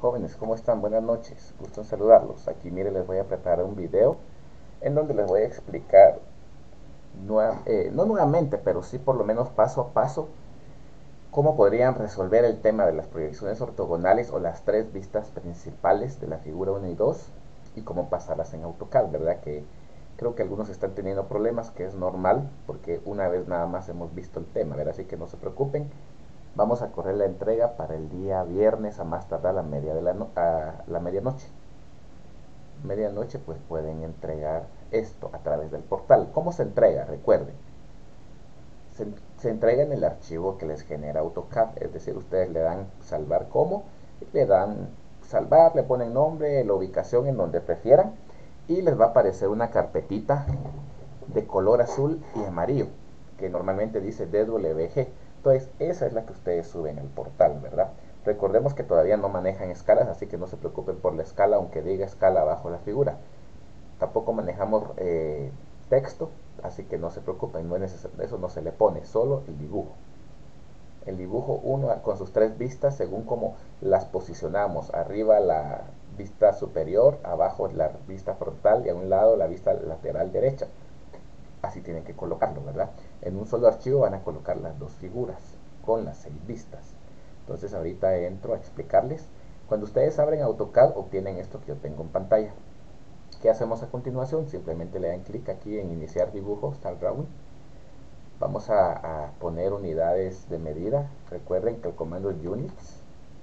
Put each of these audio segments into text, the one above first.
Jóvenes, ¿cómo están? Buenas noches, gusto en saludarlos. Aquí, mire, les voy a preparar un video en donde les voy a explicar, no nuevamente, pero sí por lo menos paso a paso, cómo podrían resolver el tema de las proyecciones ortogonales o las tres vistas principales de la figura 1 y 2 y cómo pasarlas en AutoCAD, ¿verdad? Que creo que algunos están teniendo problemas, que es normal, porque una vez nada más hemos visto el tema, ¿verdad? Así que no se preocupen. Vamos a correr la entrega para el día viernes a más tardar a la medianoche. Medianoche pues pueden entregar esto a través del portal. ¿Cómo se entrega? Recuerden, se entrega en el archivo que les genera AutoCAD, es decir, ustedes le dan salvar como, le dan salvar, le ponen nombre, la ubicación en donde prefieran y les va a aparecer una carpetita de color azul y amarillo que normalmente dice DWG. Entonces esa es la que ustedes suben al portal, ¿verdad? Recordemos que todavía no manejan escalas, así que no se preocupen por la escala, aunque diga escala abajo la figura. Tampoco manejamos texto, así que no se preocupen, no es necesario, eso no se le pone, solo el dibujo. El dibujo 1 con sus tres vistas según como las posicionamos. Arriba la vista superior, abajo la vista frontal y a un lado la vista lateral derecha. Así tienen que colocarlo, ¿verdad? En un solo archivo van a colocar las dos figuras con las 6 vistas. Entonces ahorita entro a explicarles. Cuando ustedes abren AutoCAD obtienen esto que yo tengo en pantalla. ¿Qué hacemos a continuación? Simplemente le dan clic aquí en iniciar dibujo, Start Drawing. Vamos a poner unidades de medida. Recuerden que el comando es Units.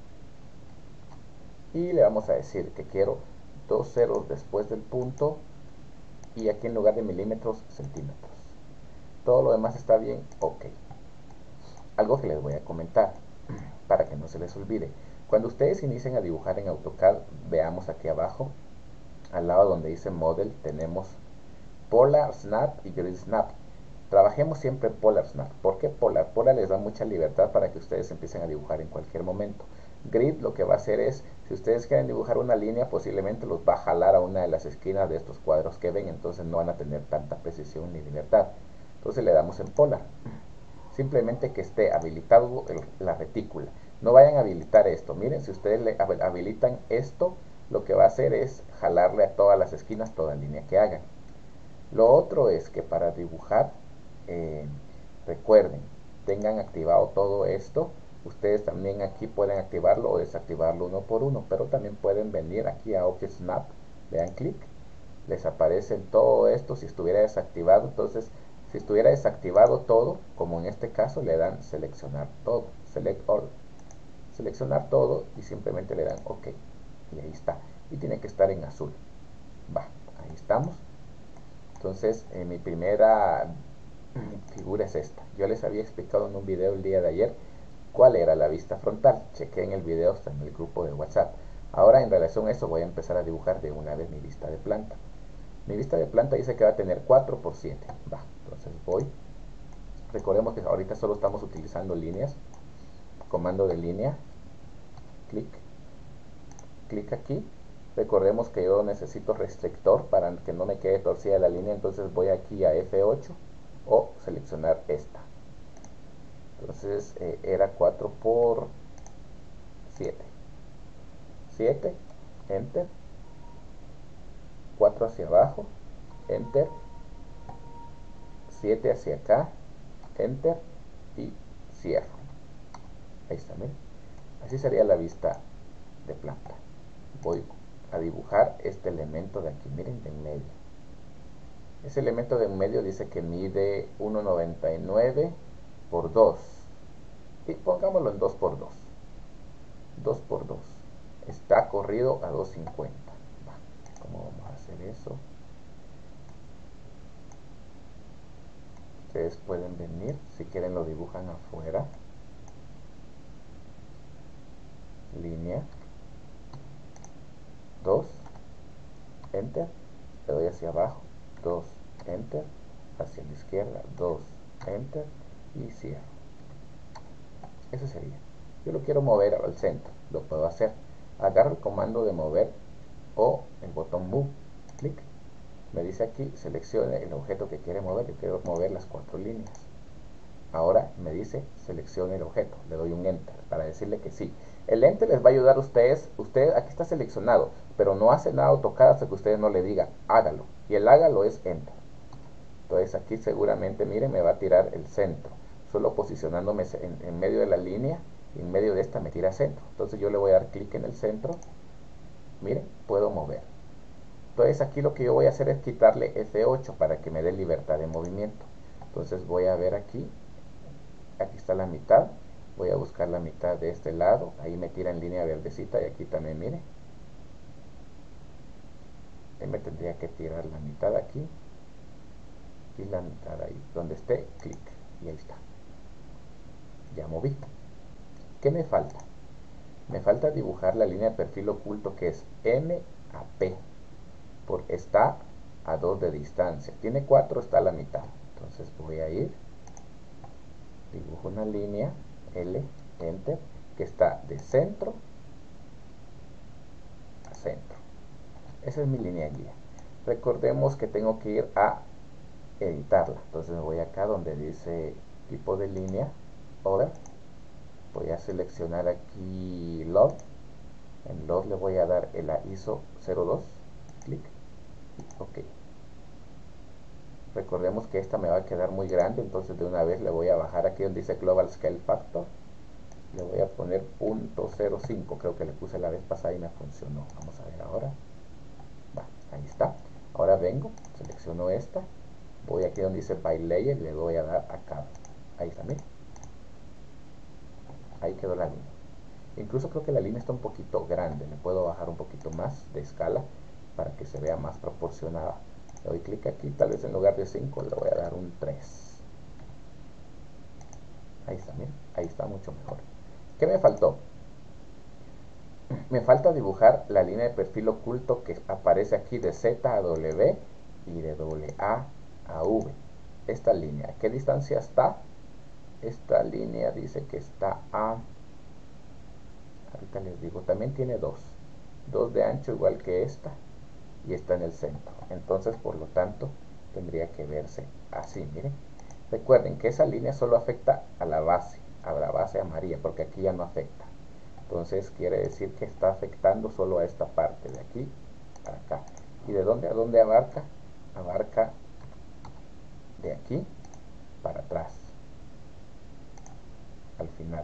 Y le vamos a decir que quiero dos ceros después del punto y aquí en lugar de milímetros, centímetros. Todo lo demás está bien, ok. Algo que les voy a comentar para que no se les olvide. Cuando ustedes inicien a dibujar en AutoCAD, veamos aquí abajo, al lado donde dice Model, tenemos Polar Snap y Grid Snap. Trabajemos siempre en Polar Snap. ¿Por qué Polar? Polar les da mucha libertad para que ustedes empiecen a dibujar en cualquier momento. Grid lo que va a hacer es, si ustedes quieren dibujar una línea, posiblemente los va a jalar a una de las esquinas de estos cuadros que ven, entonces no van a tener tanta precisión ni libertad. Entonces le damos en Polar. Simplemente que esté habilitado la retícula. No vayan a habilitar esto. Miren, si ustedes le habilitan esto, lo que va a hacer es jalarle a todas las esquinas toda línea que hagan. Lo otro es que para dibujar, eh, recuerden, tengan activado todo esto. Ustedes también aquí pueden activarlo o desactivarlo uno por uno, pero también pueden venir aquí a Object Snap, le dan clic, les aparece todo esto. Si estuviera desactivado, entonces si estuviera desactivado todo, como en este caso, le dan seleccionar todo, select all, seleccionar todo y simplemente le dan ok y ahí está, y tiene que estar en azul. Va, ahí estamos. Entonces mi primera figura es esta. Yo les había explicado en un video el día de ayer cuál era la vista frontal. Chequé en el video, está en el grupo de WhatsApp. Ahora en relación a eso voy a empezar a dibujar de una vez mi vista de planta. Mi vista de planta dice que va a tener 4 por 7. Va, entonces voy. Recordemos que ahorita solo estamos utilizando líneas. Comando de línea. Clic. Clic aquí. Recordemos que yo necesito restrictor para que no me quede torcida la línea. Entonces voy aquí a F8 o seleccionar esta. Entonces era 4 por 7. 7. Enter. 4 hacia abajo. Enter. 7 hacia acá. Enter. Y cierro. Ahí está, miren. Así sería la vista de planta. Voy a dibujar este elemento de aquí, miren, de en medio. Ese elemento de en medio dice que mide 1,99 por 2. Y pongámoslo en 2 por 2. 2 por 2. Está corrido a 2,50. ¿Cómo vamos a hacer eso? Ustedes pueden venir, si quieren lo dibujan afuera. Línea. 2. Enter. Le doy hacia abajo. 2. Enter. Hacia la izquierda. 2. Enter. Y cierro. Eso sería. Yo lo quiero mover al centro. Lo puedo hacer. Agarro el comando de mover o el botón Move. Clic. Me dice aquí, seleccione el objeto que quiere mover. Yo quiero mover las 4 líneas. Ahora me dice, seleccione el objeto. Le doy un Enter para decirle que sí. El lente les va a ayudar a ustedes. Usted aquí está seleccionado, pero no hace nada AutoCAD hasta que ustedes no le digan hágalo. Y el hágalo es Enter. Entonces aquí seguramente, miren, me va a tirar el centro. Solo posicionándome en medio de la línea, y en medio de esta me tira centro. Entonces yo le voy a dar clic en el centro. Miren, puedo mover. Entonces aquí lo que yo voy a hacer es quitarle F8 para que me dé libertad de movimiento. Entonces voy a ver aquí, aquí está la mitad, voy a buscar la mitad de este lado, ahí me tira en línea verdecita y aquí también, mire, ahí me tendría que tirar la mitad aquí y la mitad ahí, donde esté, clic, y ahí está, ya moví. ¿Qué me falta? Me falta dibujar la línea de perfil oculto que es M a P, porque está a 2 de distancia, tiene 4, está a la mitad. Entonces voy a ir, dibujo una línea, L, Enter, que está de centro a centro. Esa es mi línea guía. Recordemos que tengo que ir a editarla. Entonces me voy acá donde dice tipo de línea, Other. Voy a seleccionar aquí Load. En Load le voy a dar el ISO 02. Clic. Ok. Recordemos que esta me va a quedar muy grande, entonces de una vez le voy a bajar aquí donde dice Global Scale Factor. Le voy a poner 0.05, creo que le puse la vez pasada y me funcionó. Vamos a ver ahora. Va, ahí está. Ahora vengo, selecciono esta, voy aquí donde dice By Layer y le voy a dar acá. Ahí está, miren. Ahí quedó la línea. Incluso creo que la línea está un poquito grande, le puedo bajar un poquito más de escala para que se vea más proporcionada. Le doy clic aquí, tal vez en lugar de 5 le voy a dar un 3. Ahí está, miren, ahí está mucho mejor. ¿Qué me faltó? Me falta dibujar la línea de perfil oculto que aparece aquí de Z a W y de AA a V. Esta línea, ¿a qué distancia está? Esta línea dice que está ahorita les digo, también tiene 2 de ancho igual que esta y está en el centro. Entonces, por lo tanto, tendría que verse así, miren. Recuerden que esa línea solo afecta a la base amarilla, porque aquí ya no afecta. Entonces quiere decir que está afectando solo a esta parte de aquí para acá. ¿Y de dónde a dónde abarca? Abarca de aquí para atrás, al final.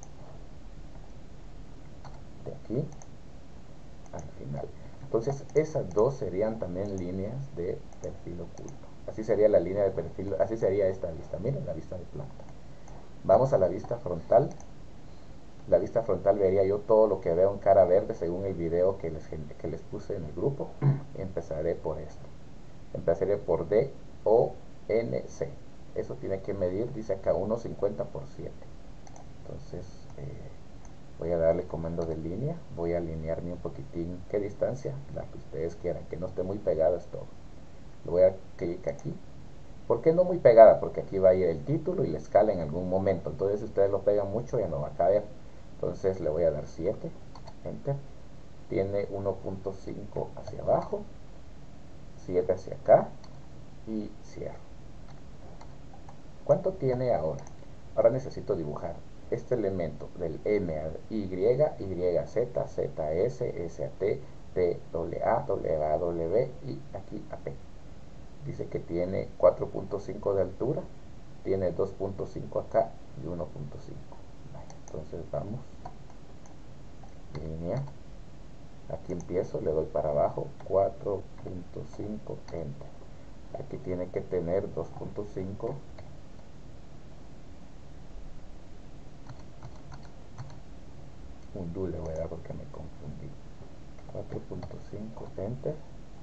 De aquí al final. Entonces esas dos serían también líneas de perfil oculto. Así sería la línea de perfil, así sería esta vista. Miren la vista de planta. Vamos a la vista frontal. La vista frontal vería yo todo lo que veo en cara verde según el video que les puse en el grupo. Empezaré por esto. Empezaré por D, O, N, C. Eso tiene que medir, dice acá, 1,50 por 7. Entonces, voy a darle comando de línea. Voy a alinearme un poquitín. ¿Qué distancia? La que ustedes quieran, que no esté muy pegada es todo. Le voy a dar clic aquí. ¿Por qué no muy pegada? Porque aquí va a ir el título y la escala en algún momento. Entonces, si ustedes lo pegan mucho, ya no va a caber. Entonces, le voy a dar 7. Enter. Tiene 1.5 hacia abajo, 7 hacia acá y cierro. ¿Cuánto tiene ahora? Ahora necesito dibujar este elemento del M a Y, YZ, ZS, SAT, TAA, WAW y aquí AP. Dice que tiene 4.5 de altura, tiene 2.5 acá y 1.5. Entonces vamos, línea, aquí empiezo, le doy para abajo, 4.5, enter. Aquí tiene que tener 2.5. Un do le voy a dar porque me confundí. 4.5, enter.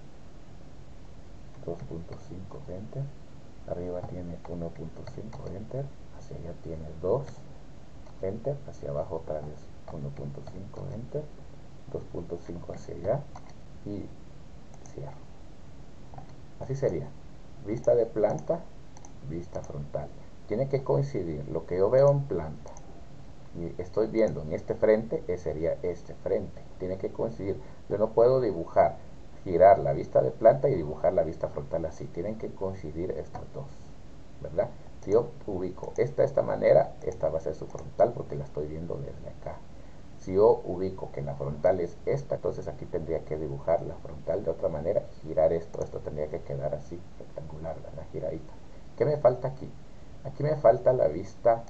2.5, enter. Arriba tiene 1.5, enter. Hacia allá tiene 2, enter. Hacia abajo otra vez 1.5, enter. 2.5 hacia allá y cierro. Así sería. Vista de planta, vista frontal. Tiene que coincidir lo que yo veo en planta y estoy viendo en este frente, sería este frente. Tiene que coincidir. Yo no puedo dibujar, girar la vista de planta y dibujar la vista frontal así. Tienen que coincidir estos dos, ¿verdad? Si yo ubico esta de esta manera, esta va a ser su frontal porque la estoy viendo desde acá. Si yo ubico que la frontal es esta, entonces aquí tendría que dibujar la frontal de otra manera, girar esto tendría que quedar así, rectangular, ¿verdad? Giradita. ¿Qué me falta aquí? Aquí me falta la vista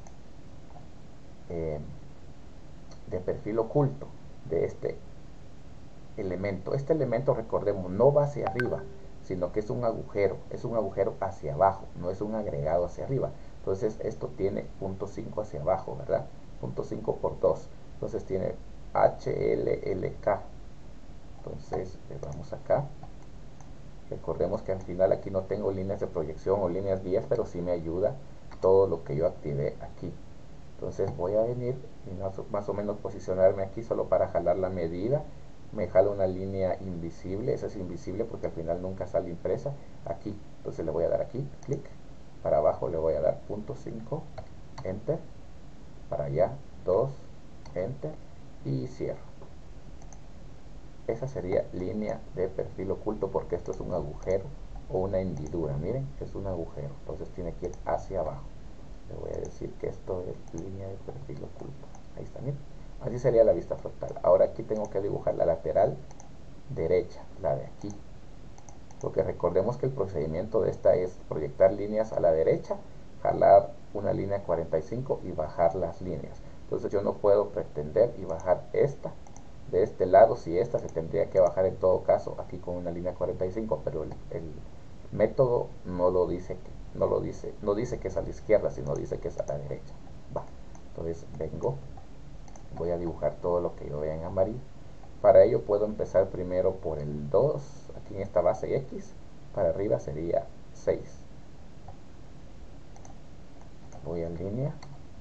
de perfil oculto de este elemento. Este elemento, recordemos, no va hacia arriba, sino que es un agujero hacia abajo, no es un agregado hacia arriba. Entonces esto tiene 0.5 hacia abajo, ¿verdad? 0.5 por 2. Entonces tiene HLLK. Entonces vamos acá. Recordemos que al final aquí no tengo líneas de proyección o líneas guías, pero sí me ayuda todo lo que yo activé aquí. Entonces voy a venir y más o menos posicionarme aquí solo para jalar la medida. Me jalo una línea invisible, esa es invisible porque al final nunca sale impresa. Aquí, entonces le voy a dar aquí, clic. Para abajo le voy a dar 0.5, enter. Para allá, 2, enter. Y cierro. Esa sería línea de perfil oculto porque esto es un agujero o una hendidura. Miren, es un agujero, entonces tiene que ir hacia abajo. Le voy a decir que esto es línea de perfil oculto. Ahí está, miren. Así sería la vista frontal. Ahora aquí tengo que dibujar la lateral derecha, la de aquí. Porque recordemos que el procedimiento de esta es proyectar líneas a la derecha, jalar una línea 45 y bajar las líneas. Entonces yo no puedo pretender y bajar esta de este lado, si esta se tendría que bajar en todo caso aquí con una línea 45, pero el método no lo dice no dice que es a la izquierda, sino dice que es a la derecha. Va. Entonces vengo, voy a dibujar todo lo que yo vea en amarillo. Para ello puedo empezar primero por el 2, aquí en esta base X, para arriba sería 6. Voy a línea,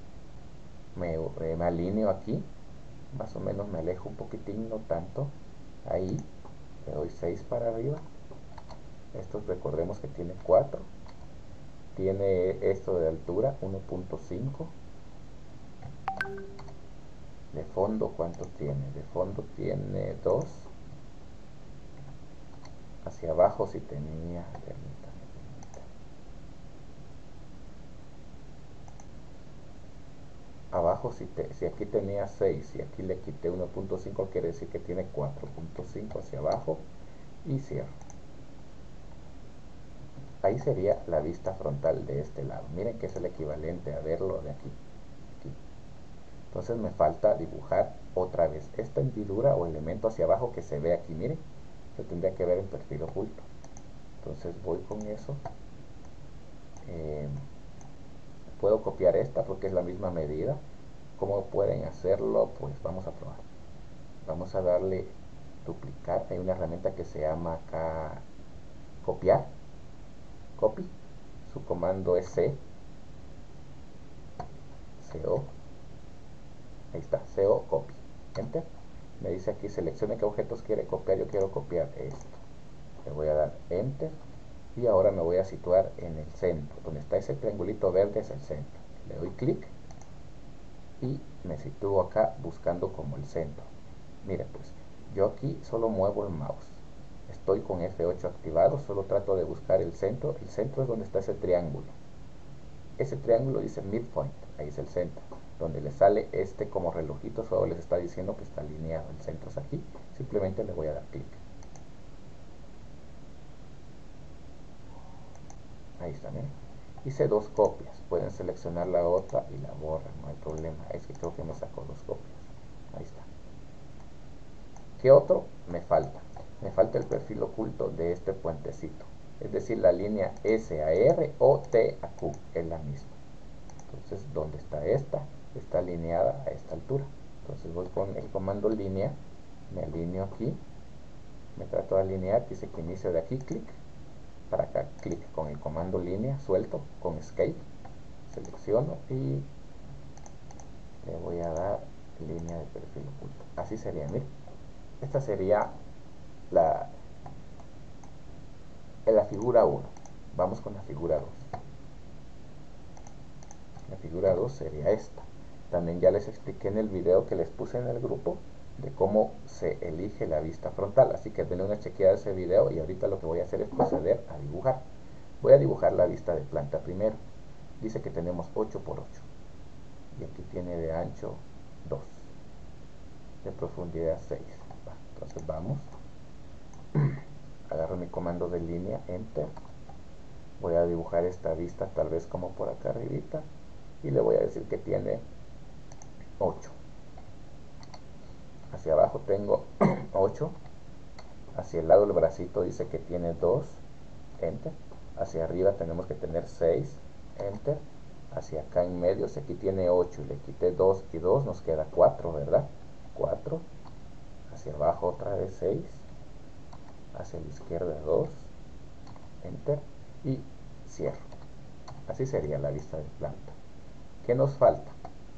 me alineo aquí, más o menos me alejo un poquitín, no tanto, ahí, le doy 6 para arriba. Esto recordemos que tiene 4, tiene esto de altura 1.5. De fondo, ¿cuánto tiene? De fondo tiene 2. Hacia abajo si tenía, permítame. Abajo si aquí tenía 6 y aquí le quité 1.5, quiere decir que tiene 4.5 hacia abajo y cierro. Ahí sería la vista frontal de este lado. Miren que es el equivalente a verlo de aquí. Aquí. Entonces me falta dibujar otra vez esta hendidura o elemento hacia abajo que se ve aquí. Miren, se tendría que ver en perfil oculto. Entonces voy con eso. Puedo copiar esta porque es la misma medida. ¿Cómo pueden hacerlo? Pues vamos a probar. Vamos a darle duplicar. Hay una herramienta que se llama acá copiar. Copy. Su comando es C. CO. Ahí está. CO copy. Enter. Me dice aquí seleccione qué objetos quiere copiar. Yo quiero copiar esto. Le voy a dar enter. Y ahora me voy a situar en el centro. Donde está ese triangulito verde es el centro. Le doy clic. Y me sitúo acá buscando como el centro. Miren pues, yo aquí solo muevo el mouse. Estoy con F8 activado, solo trato de buscar el centro. El centro es donde está ese triángulo. Ese triángulo dice midpoint, ahí es el centro. Donde le sale este como relojito, solo les está diciendo que está alineado. El centro es aquí, simplemente le voy a dar clic. Ahí está, miren. Hice 2 copias, pueden seleccionar la otra y la borran, no hay problema. Es que creo que me sacó 2 copias. Ahí está. ¿Qué otro me falta? Me falta el perfil oculto de este puentecito. Es decir, la línea S a R o T a Q es la misma. Entonces, ¿dónde está esta? Está alineada a esta altura. Entonces voy con el comando línea, me alineo aquí, me trato de alinear, dice que inicio de aquí, clic, para acá, clic con el comando línea, suelto, con escape, selecciono y le voy a dar línea de perfil oculto. Así sería, miren. Esta sería la, en la figura 1. Vamos con la figura 2. La figura 2 sería esta. También ya les expliqué en el video que les puse en el grupo de cómo se elige la vista frontal. Así que denle una chequeada a ese video y ahorita lo que voy a hacer es proceder a dibujar. Voy a dibujar la vista de planta primero. Dice que tenemos 8 por 8. Y aquí tiene de ancho 2. de profundidad 6. Entonces vamos, agarro mi comando de línea, enter, voy a dibujar esta vista tal vez como por acá arribita y le voy a decir que tiene 8. Hacia abajo tengo 8, hacia el lado del bracito dice que tiene 2, enter, hacia arriba tenemos que tener 6, enter, hacia acá en medio, si aquí tiene 8 y le quité 2 y 2, nos queda 4, ¿verdad? 4, hacia abajo otra vez 6, hacia la izquierda 2, enter, y cierro. Así sería la vista de planta. ¿Qué nos falta?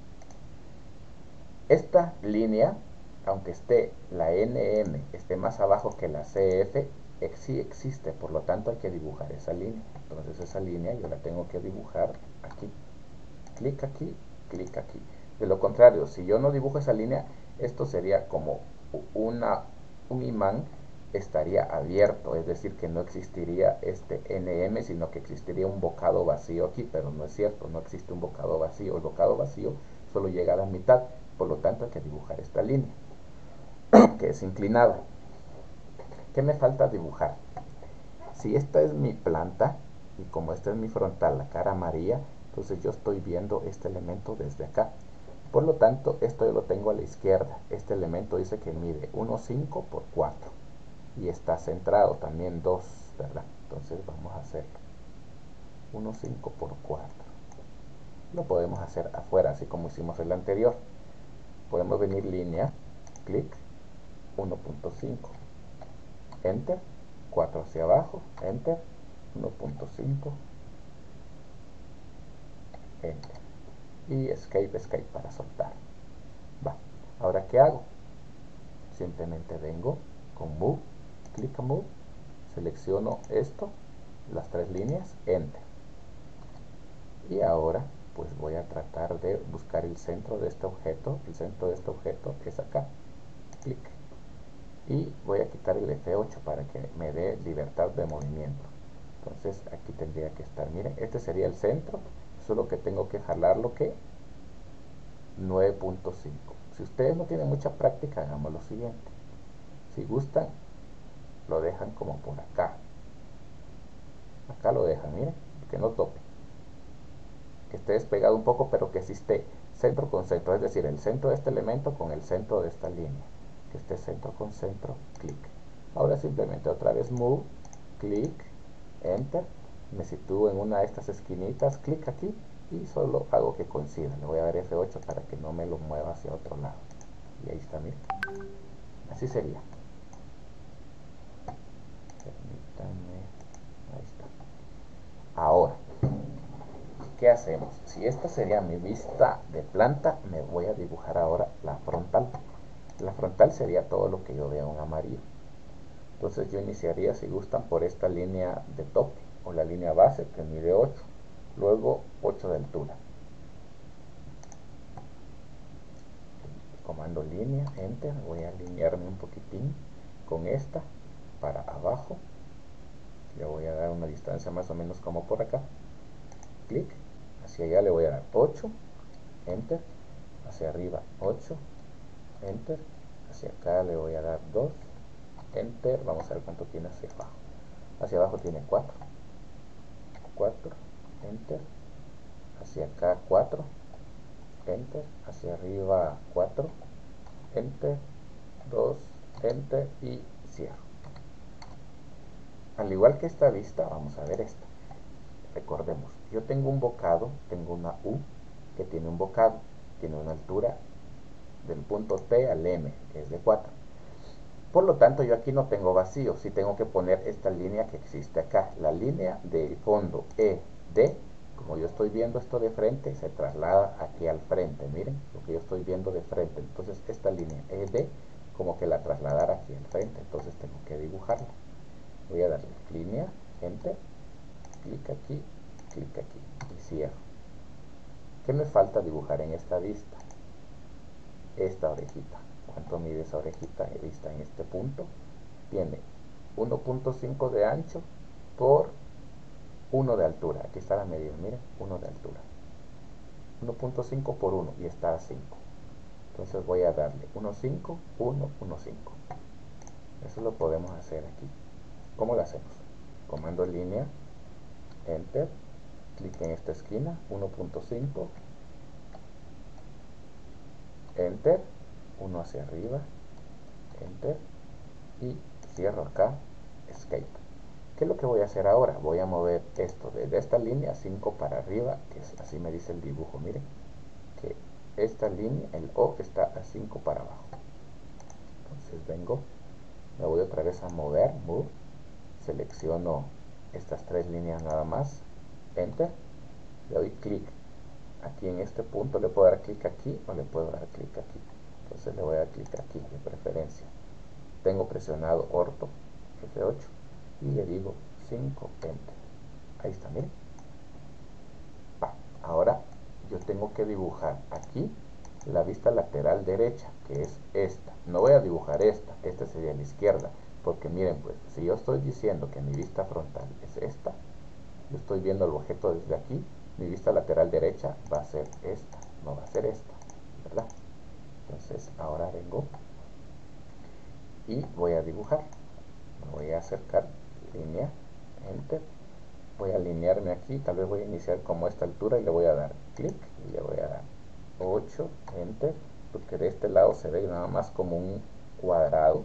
Esta línea, aunque esté la NM esté más abajo que la CF, sí existe, por lo tanto hay que dibujar esa línea. Entonces esa línea yo la tengo que dibujar aquí. Clic aquí, clic aquí. De lo contrario, si yo no dibujo esa línea, esto sería como un imán, estaría abierto, es decir, que no existiría este NM, sino que existiría un bocado vacío aquí, pero no es cierto, no existe un bocado vacío. El bocado vacío solo llega a la mitad, por lo tanto hay que dibujar esta línea, que es inclinada. ¿Qué me falta dibujar? Si esta es mi planta, y como esta es mi frontal, la cara amarilla, entonces yo estoy viendo este elemento desde acá. Por lo tanto, esto yo lo tengo a la izquierda. Este elemento dice que mide 1,5 por 4. Y está centrado también 2, ¿verdad? Entonces vamos a hacerlo. 1,5 por 4. Lo podemos hacer afuera, así como hicimos el anterior. Podemos venir línea, clic, 1,5. Enter, 4 hacia abajo, enter, 1,5, enter. Y escape, escape para soltar. Va. Ahora, ¿qué hago? Simplemente vengo con move, clic a move, selecciono esto, las 3 líneas, enter. Y ahora pues voy a tratar de buscar el centro de este objeto. El centro de este objeto es acá. Clic. Y voy a quitar el F8 para que me dé libertad de movimiento. Entonces aquí tendría que estar, miren, este sería el centro, solo que tengo que jalarlo que 9.5. Si ustedes no tienen mucha práctica, hagamos lo siguiente. Si gustan, lo dejan como por acá. Acá lo dejan, miren, que no tope. Que esté despegado un poco, pero que sí esté centro con centro, es decir, el centro de este elemento con el centro de esta línea. Que esté centro con centro, clic. Ahora simplemente otra vez move, clic, enter. Me sitúo en una de estas esquinitas, clic aquí y solo hago que coincida. Le voy a dar F8 para que no me lo mueva hacia otro lado. Y ahí está, miren. Así sería. Permítanme. Ahí está. Ahora, ¿qué hacemos? Si esta sería mi vista de planta, me voy a dibujar ahora la frontal. La frontal sería todo lo que yo vea en amarillo. Entonces yo iniciaría, si gustan, por esta línea de tope o la línea base que mide 8. Luego 8 de altura. Comando línea, enter. Voy a alinearme un poquitín con esta para abajo. Le voy a dar una distancia más o menos como por acá. Clic. Hacia allá le voy a dar 8. Enter. Hacia arriba 8. Enter. Hacia acá le voy a dar 2. Enter. Vamos a ver cuánto tiene hacia abajo. Hacia abajo tiene 4. 4. Enter. Hacia acá 4. Enter. Hacia arriba 4. Enter. 2. Enter. Y cierro. Al igual que esta vista, vamos a ver esta. Recordemos, yo tengo un bocado, tengo una U que tiene un bocado, tiene una altura del punto T al M, que es de 4. Por lo tanto, yo aquí no tengo vacío, sí tengo que poner esta línea que existe acá. La línea de fondo ED, como yo estoy viendo esto de frente, se traslada aquí al frente. Miren lo que yo estoy viendo de frente. Entonces, esta línea ED, como que la trasladara aquí al frente. Entonces, tengo que dibujarla. Voy a darle línea, enter, clic aquí y cierro. ¿Qué me falta dibujar en esta vista? Esta orejita. ¿Cuánto mide esa orejita vista en este punto? Tiene 1.5 de ancho por 1 de altura. Aquí está la medida, miren, 1 de altura. 1.5 por 1 y está a 5. Entonces voy a darle 1, 5, 1, 1, 5. Eso lo podemos hacer aquí. ¿Cómo lo hacemos? Comando línea, enter, clic en esta esquina, 1.5, enter, 1 hacia arriba, enter, y cierro acá, escape. ¿Qué es lo que voy a hacer ahora? Voy a mover esto desde esta línea 5 para arriba, que es, así me dice el dibujo, miren, que esta línea, el O está a 5 para abajo. Entonces vengo, me voy otra vez a mover, move, selecciono estas tres líneas nada más, enter, le doy clic aquí en este punto, le puedo dar clic aquí o le puedo dar clic aquí. Entonces le voy a dar clic aquí de preferencia. Tengo presionado orto F8 y le digo 5, enter. Ahí está, miren. Ahora yo tengo que dibujar aquí la vista lateral derecha, que es esta. No voy a dibujar esta sería la izquierda, porque miren, pues si yo estoy diciendo que mi vista frontal es esta, yo estoy viendo el objeto desde aquí, mi vista lateral derecha va a ser esta, no va a ser esta, ¿verdad? Entonces ahora vengo y voy a dibujar. Me voy a acercar, línea, enter, voy a alinearme aquí, tal vez voy a iniciar como a esta altura y le voy a dar clic y le voy a dar 8, enter, porque de este lado se ve nada más como un cuadrado.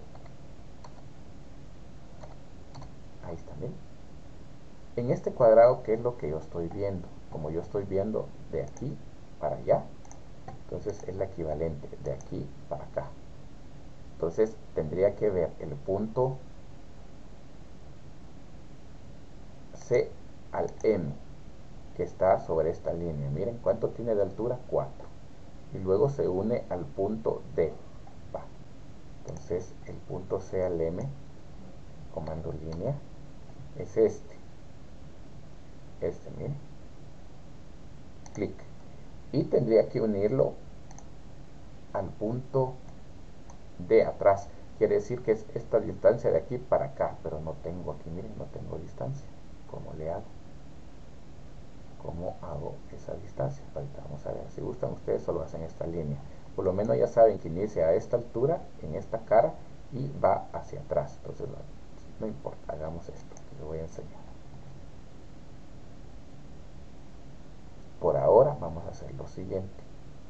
Ahí está, miren. En este cuadrado, ¿qué es lo que yo estoy viendo? Como yo estoy viendo de aquí para allá, entonces es la equivalente de aquí para acá. Entonces tendría que ver el punto C al M que está sobre esta línea. Miren cuánto tiene de altura, 4. Y luego se une al punto D. Va. Entonces el punto C al M, comando línea, es este. Miren. Clic. Y tendría que unirlo al punto D atrás. Quiere decir que es esta distancia de aquí para acá. Pero no tengo aquí, miren, no tengo distancia. ¿Cómo le hago? ¿Cómo hago esa distancia? Ahorita vamos a ver. Si gustan ustedes solo hacen esta línea. Por lo menos ya saben que inicia a esta altura, en esta cara, y va hacia atrás. Entonces no importa, hagamos esto, que les voy a enseñar. Por ahora vamos a hacer lo siguiente.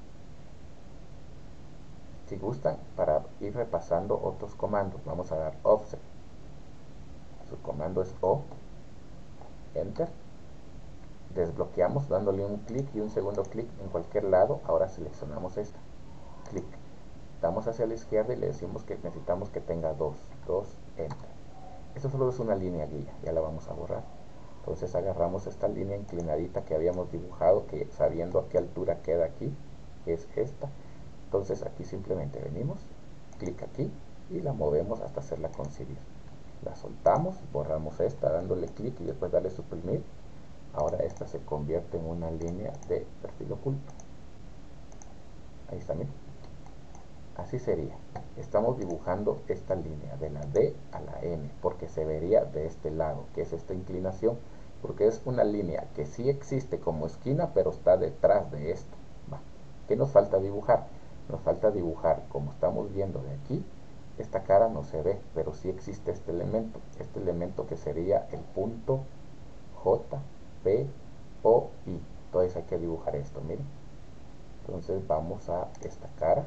Si gustan, para ir repasando otros comandos, vamos a dar offset. Su comando es O, enter. Desbloqueamos dándole un clic y un segundo clic en cualquier lado. Ahora seleccionamos esta. Clic. Damos hacia la izquierda y le decimos que necesitamos que tenga 2, enter. Esto solo es una línea guía, ya la vamos a borrar. Entonces agarramos esta línea inclinadita que habíamos dibujado, que sabiendo a qué altura queda aquí, que es esta. Entonces aquí simplemente venimos, clic aquí y la movemos hasta hacerla coincidir. La soltamos, borramos esta dándole clic y después darle suprimir. Ahora esta se convierte en una línea de perfil oculto. Ahí está, miren. Así sería. Estamos dibujando esta línea de la D a la M, porque se vería de este lado, que es esta inclinación, porque es una línea que sí existe como esquina, pero está detrás de esto. Va. ¿Qué nos falta dibujar? Nos falta dibujar, como estamos viendo de aquí, esta cara no se ve, pero sí existe este elemento que sería el punto J, P, O, I. Entonces hay que dibujar esto, miren. Entonces vamos a esta cara.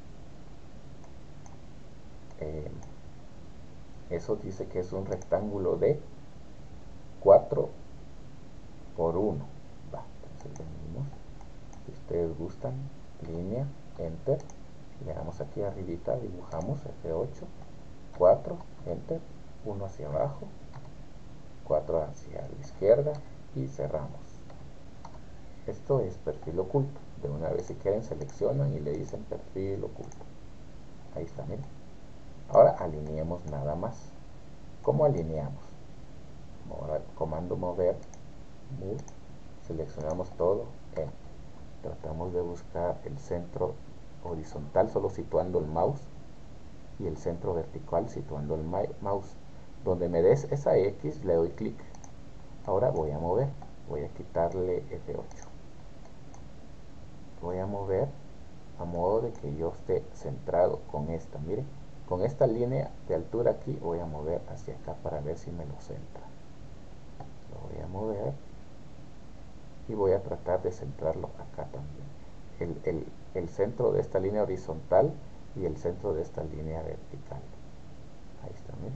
Eso dice que es un rectángulo de 4 por 1. Va, entonces venimos, si ustedes gustan, línea, enter, le damos aquí arribita, dibujamos F8, 4, enter, 1 hacia abajo, 4 hacia la izquierda y cerramos. Esto es perfil oculto. De una vez si quieren seleccionan y le dicen perfil oculto. Ahí está, miren. Ahora alineemos nada más. ¿Cómo alineamos? Comando mover, move, seleccionamos todo, tratamos de buscar el centro horizontal solo situando el mouse y el centro vertical situando el mouse. Donde me des esa X le doy clic. Ahora voy a mover, voy a quitarle F8. Voy a mover a modo de que yo esté centrado con esta. Mire, con esta línea de altura aquí voy a mover hacia acá para ver si me lo centra. Lo voy a mover y voy a tratar de centrarlo acá también. El centro de esta línea horizontal y el centro de esta línea vertical. Ahí está, mire.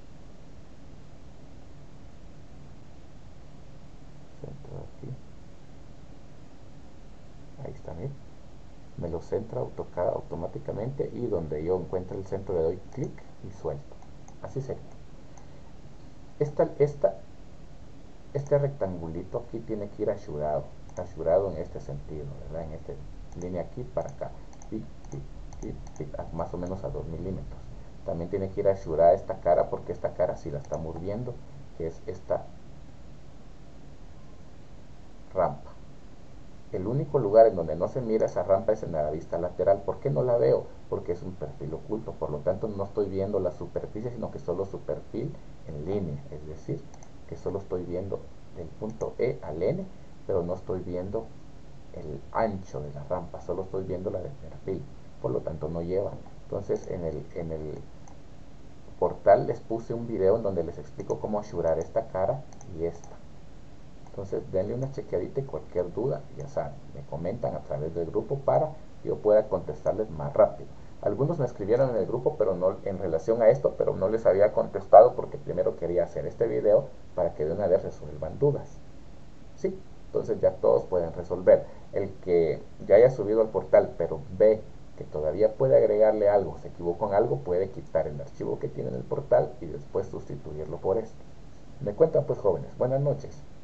Centro aquí. Ahí está, mire. Me lo centra automáticamente y donde yo encuentro el centro le doy clic y suelto. Así sería. Esta, esta, este rectangulito aquí tiene que ir asurado en este sentido, ¿verdad? En esta línea aquí para acá, más o menos a 2 milímetros. También tiene que ir asurada esta cara porque esta cara sí la estamos viendo, que es esta rampa. El único lugar en donde no se mira esa rampa es en la vista lateral. ¿Por qué no la veo? Porque es un perfil oculto, por lo tanto no estoy viendo la superficie, sino que solo su perfil en línea, es decir, que solo estoy viendo del punto E al N, pero no estoy viendo el ancho de la rampa, solo estoy viendo la de perfil, por lo tanto no lleva. Entonces en el portal les puse un video en donde les explico cómo asurar esta cara y esta. Entonces denle una chequeadita y cualquier duda, ya saben, me comentan a través del grupo para que yo pueda contestarles más rápido. Algunos me escribieron en el grupo pero no en relación a esto, pero no les había contestado porque primero quería hacer este video para que de una vez resuelvan dudas. Sí, entonces ya todos pueden resolver. El que ya haya subido al portal pero ve que todavía puede agregarle algo, se equivocó en algo, puede quitar el archivo que tiene en el portal y después sustituirlo por esto. Me cuentan pues jóvenes, buenas noches.